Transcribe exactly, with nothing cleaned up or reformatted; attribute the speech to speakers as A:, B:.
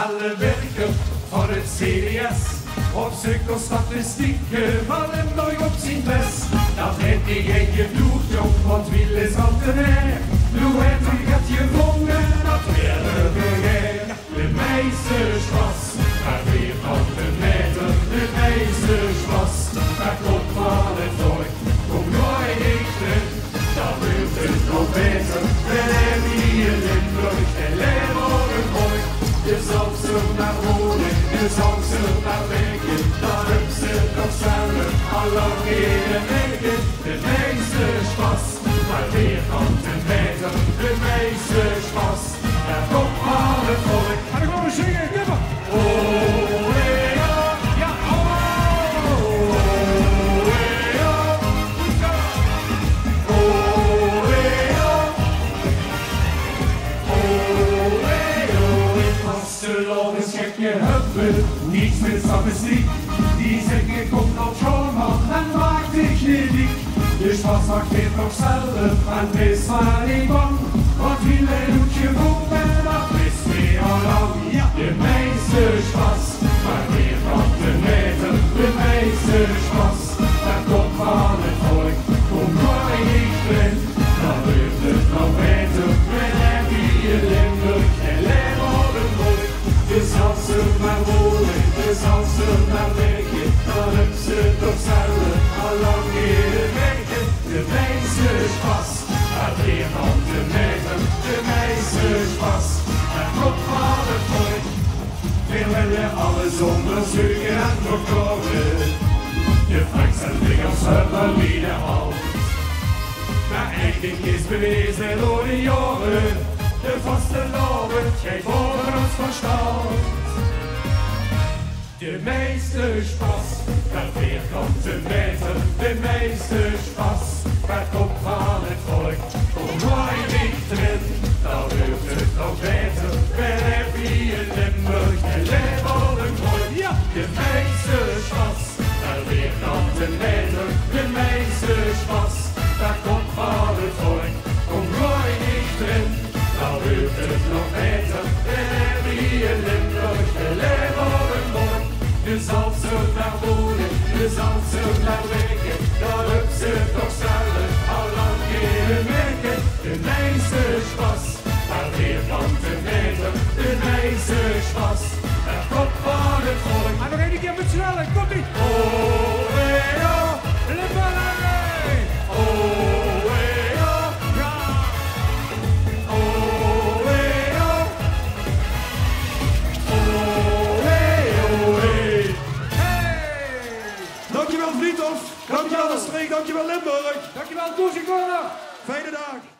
A: alle werken van het C D S. Op zulke statistieken van hem nooit op zijn best. Dat heeft hij geen genoeg, jong, want wiel is al te neer. Nu heeft hij het gevonden, dat werden we geen. De meisjes was, maar weer van de meter. De meisjes was, maar komt van het volk. Kom nooit dichter, dan wordt het nog beter. We hebben hier Limburg en Leeuwarden mooi. Je zal ze naar wonen, je zal ze naar werken. Dan heb ze nog samen, al lang in de weken. De meisjes was, maar weer van de meter. De meisjes was, daar komt al het volk.
B: En dan gaan we zingen, kom maar.
A: Oh, hey, oh, ja, oh, oh, hey, oh, oh, hey, oh, oh, hey, oh. Ik was de logisch gekke huppen, niets met statistiek. Die zeggen komt op schoonman en maakt ik niet dik. Dus was maakt weer nog zelf en wees maar niet bang. Want wie doet je voeten, dat is weer al lang. De meisjes was, maar weer van de meter. De meisjes was, daar komt van het volk. Kom maar niet in, dan wordt het nog beter. We hebben hier Limburg en Leeuwarden mooi. Dus als ze maar wonen, dus als ze maar werken, dan hebben ze toch zelf al lang in de weken. De meisjes was, maar weer van de meter. De meisjes was, daar komt van het volk. We willen alles onderzoeken en verkopen. De Franks en Engels hebben weer hand. Maar eigenlijk is bewezen door de jaren. De vaste loven, geeft over ons verstand. De meesters pas, per vierkante meter. De meesters pas, per kop van het volk. Kom mooi dichterin, dan wordt het nog beter. We hebben hier Limburg en Leeuwarden mooi.
B: Ja.
A: De meesters pas, per vierkante meter. De meesters pas, per kop van het volk. Kom mooi dichterin, dan wordt het nog beter. We hebben hier Limburg en Leeuwarden mooi. Dus als ze naar wonen, dus als ze naar werken, dan heb ze toch zelf al lang in werken. De meisjes was, maar weer van de meter. De meisjes was, er komt van het volk.
B: En nog één keer met snelheid, komt-ie.
A: Oh, hey, oh,
B: Limburg!
A: oh, hey, oh,
B: Ja!
A: oh, hey, oh, oh, hey, oh, hey.
B: Hey!
C: Dankjewel Vliethof, dankjewel de streek, dankjewel Limburg.
B: Dankjewel, Koos en Corner.
C: Fijne dag.